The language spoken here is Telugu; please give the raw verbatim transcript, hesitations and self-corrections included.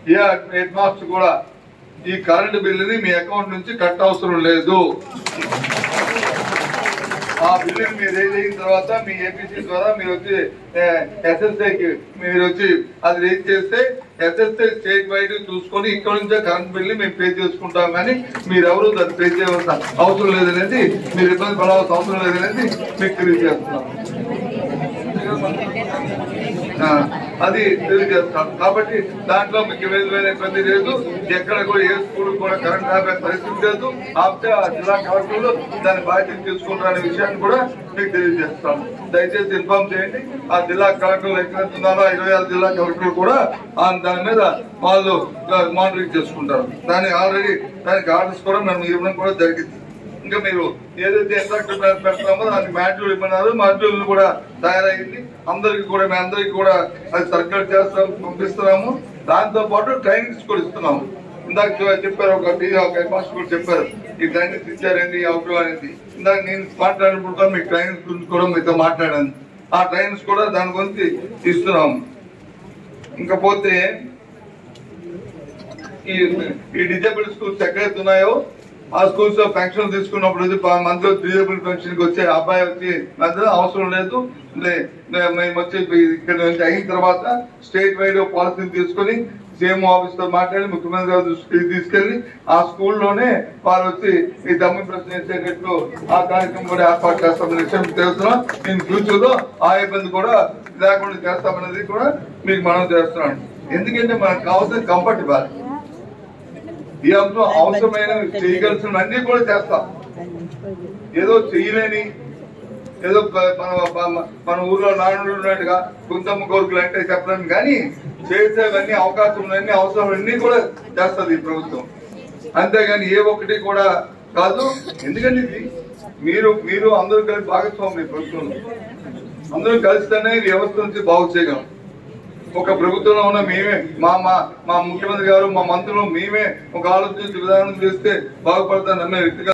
ఏ హెడ్ మాస్టర్ కూడా ఈ కరెంట్ బిల్లుని మీ అకౌంట్ నుంచి కట్ అవసరం లేదు. ఆ బిల్లుని మీరు రేజ్ అయిన తర్వాత మీ ఏపీసీ ద్వారా మీరు వచ్చి ఎస్ఎస్ఐకి మీరు వచ్చి అది రేజ్ చేస్తే ఎస్ఎస్ఐ స్టేట్ వైడ్ చూసుకొని ఇక్కడ నుంచే కరెంట్ బిల్లు మేము పే చేసుకుంటాం, కానీ మీరెవరు దాన్ని పే చేయవలసిన అవసరం లేదనేది, మీరు ఇబ్బంది పడవలసిన అవసరం లేదనేది మీకు తెలియజేస్తున్నాం. అది తెలియజేస్తాను. కాబట్టి దాంట్లో మీకు విధమైన ఇబ్బంది లేదు. ఎక్కడ కూడా ఏ స్కూల్ కూడా కరెంట్ ఆపే పరిస్థితి లేదు. ఆపితే ఆ జిల్లా కలెక్టర్లు దాన్ని బాధ్యత తీసుకుంటారనే విషయాన్ని కూడా మీకు తెలియజేస్తాను. దయచేసి ఇన్ఫార్మ్ చేయండి. ఆ జిల్లా కలెక్టర్లు ఎక్కడున్నారో ఇరవై ఆరు జిల్లా కలెక్టర్లు కూడా దాని మీద వాళ్ళు మానిటరింగ్ చేసుకుంటారు. దాన్ని ఆల్రెడీ దానికి ఆర్డర్స్ కూడా మేము ఇవ్వడం కూడా జరిగింది. ఇంకా మీరు ఏదైతే ఇన్స్ట్రక్టర్ పెడతామో దానికి మాడ్యూల్ ఇవ్వన్నారు, మాడ్యూల్ కూడా తయారైంది. అందరికి కూడా మేము అందరికి కూడా అది సర్క్యులేట్ చేస్తాం, పంపిస్తున్నాము. దాంతో పాటు ట్రైనింగ్స్ కూడా ఇస్తున్నాము. ఇందాక చెప్పారు, ఒక హెడ్ మాస్టర్ కూడా చెప్పారు ఈ ట్రైనింగ్స్ ఇచ్చారండి అవుట్ అనేది. ఇందాక నేను మాట్లాడినప్పుడు కూడా మీకు ట్రైనింగ్స్ గురించి కూడా మీతో మాట్లాడాను. ఆ ట్రైనింగ్స్ కూడా దాని గురించి ఇస్తున్నాము. ఇంకపోతే ఈ ఈ డిజేబుల్ స్కూల్స్ ఎక్కడైతే ఉన్నాయో ఆ స్కూల్స్ లో పెన్షన్ తీసుకున్నప్పుడు మంత్లీ డిజేబుల్ పెన్షన్ కి వచ్చే అబ్బాయి వచ్చి మధ్య అవసరం లేదు. మేము వచ్చి ఇక్కడ నుంచి అయిన తర్వాత స్టేట్ వైడ్ పాలసీని తీసుకుని సీఎం ఆఫీస్ తో మాట్లాడి ముఖ్యమంత్రి గారి దృష్టికి తీసుకెళ్లి ఆ స్కూల్లోనే వారు వచ్చి ఈ దమ్ము ప్రశ్న చేసేటట్లు ఆ కార్యక్రమం కూడా ఏర్పాటు చేస్తామని విషయం తెలుస్తున్నాం. నేను ఫ్యూచర్ లో ఆ ఇబ్బంది కూడా లేకుండా చేస్తామనేది కూడా మీకు మనం చేస్తున్నాను. ఎందుకంటే మనకు కావాల్సిన కంఫర్ట్ ఇవ్వాలి. ఈ అంశం అవసరమైన చేయగలిసిన అన్ని కూడా చేస్తాం. ఏదో చేయలేని ఏదో మన మన ఊర్లో నాడు ఉన్నట్టుగా గుంతమ్మ కోరికలు అంటే చెప్పలేము, కానీ చేసేవన్నీ అవకాశం అన్ని అవసరం అన్ని కూడా చేస్తుంది ఈ ప్రభుత్వం. అంతేగాని ఏ ఒక్కటి కూడా కాదు. ఎందుకంటే ఇది మీరు మీరు అందరూ కలిసి భాగస్వామి ప్రభుత్వం, అందరూ కలిస్తేనే వ్యవస్థ నుంచి బాగు చేయగలం. ఒక ప్రభుత్వంలో ఉన్న మేమే మా మా మా ముఖ్యమంత్రి గారు మా మంత్రులు మేమే ఒక ఆలోచించి విధానం చేస్తే బాగుపడతాను నమ్మే వ్యక్తిగా